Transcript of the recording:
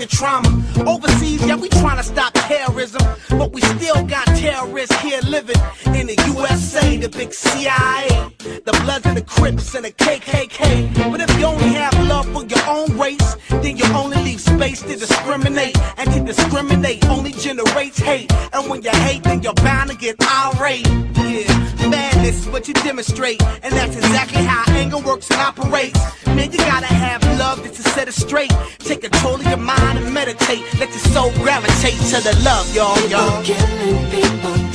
your trauma. Overseas, yeah, we trying to stop terrorism, but we still got terrorists here living in the USA, the big CIA, the Bloods and the Crips and the KKK. But if you only have love for your own race, then you only leave space to discriminate. And to discriminate only generates hate. And when you hate, then you're bound to get irate. Yeah, madness is what you demonstrate, and that's exactly how anger works and operates. Man, you gotta have love just to set it straight. Take control of your mind and meditate. Let your soul gravitate to the love, y'all. Killing people.